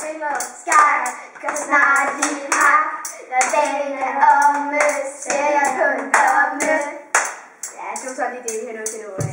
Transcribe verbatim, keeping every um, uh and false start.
synger skak, gør snart lige hak. Når dagen er omme, ser jeg kun komme. Ja, det var så lige det, vi har nået til nu.